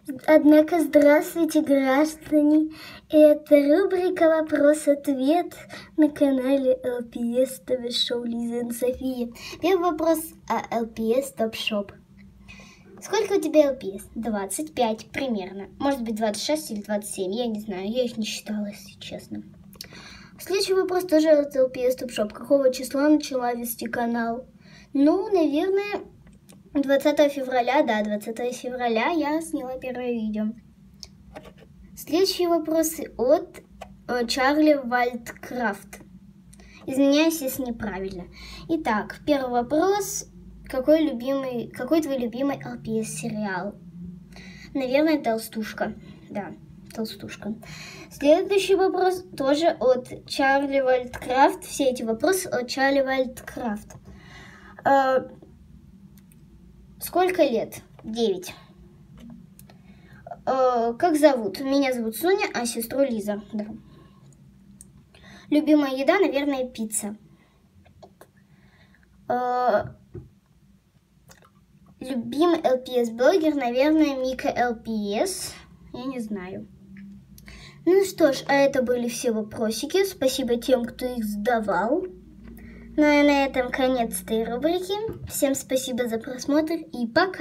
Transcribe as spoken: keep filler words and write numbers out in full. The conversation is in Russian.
Однако, здравствуйте, граждане! Это рубрика «Вопрос-ответ» на канале эл пи эс ТВ-шоу Лиза и София. Первый вопрос о эл пи эс Top Shop. Сколько у тебя эл пи эс? двадцать пять примерно. Может быть двадцать шесть или двадцать семь, я не знаю, я их не считала, если честно. Следующий вопрос тоже от эл пи эс Top Shop. Какого числа начала вести канал? Ну, наверное... двадцатого февраля, да, двадцатого февраля я сняла первое видео. Следующие вопросы от э, Чарли Вальдкрафт. Извиняюсь, если неправильно. Итак, первый вопрос. Какой любимый, какой твой любимый эл пи эс сериал? Наверное, Толстушка. Да, Толстушка. Следующий вопрос тоже от Чарли Вальдкрафт. Все эти вопросы от Чарли Вальдкрафт. Э, Сколько лет? Девять. Э, как зовут? Меня зовут Соня, а сестру Лиза. Да. Любимая еда, наверное, пицца. Э, любимый эл пи эс-блогер, наверное, Мика эл пи эс. Я не знаю. Ну что ж, а это были все вопросики. Спасибо тем, кто их задавал. Ну и на этом конец этой рубрики. Всем спасибо за просмотр и пока!